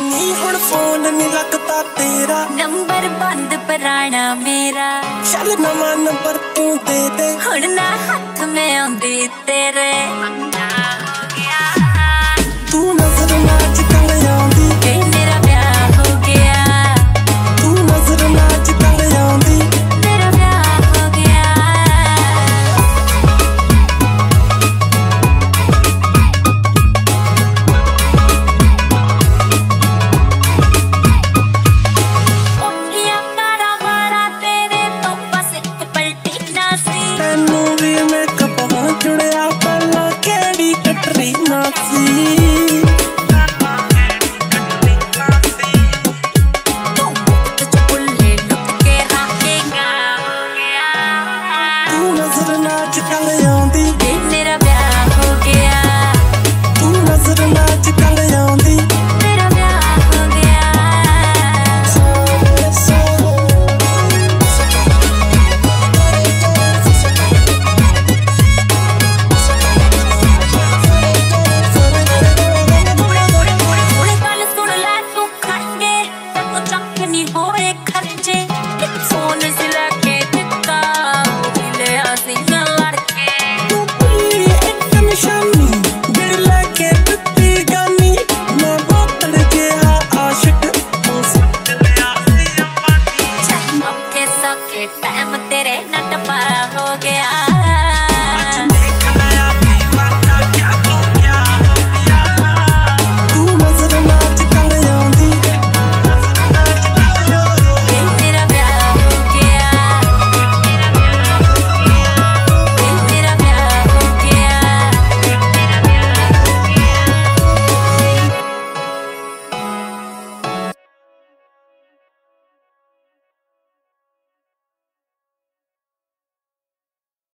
नी हुण फोन नहीं लगता तेरा, नंबर बंद पुराना मेरा, चल नवा नंबर तू दे दे, हुण ना हाथ में आंदी तेरे। तू नजर नाच कल आंदी, मेरा ब्याह हो गया। तू नजर नाच कल आंदी, मेरा ब्याह हो गया। उंगलियां मारा मारा तेरे तो बस एक पलटी ना सी, तैनू भी मेकअप हो जुड़िया पहला केड़ी कटरीना सी। नाच कल आंदी, मेरा ब्याह हो गया। तू नजर नाच कल आंदी, मेरा ब्याह हो गया। गल सुन लै तू खड़के, तू चक नहीं होए खर्चे, फोन से लैके दिता मिले सी लड़के। तू भुल्ली एक निशानी दिल लैके दित्ती गानी, मैं बोतल जिहा आशिक हो सकलिया सी अंबानी। मौके सौके टाइम तेरे नट पार हो गया।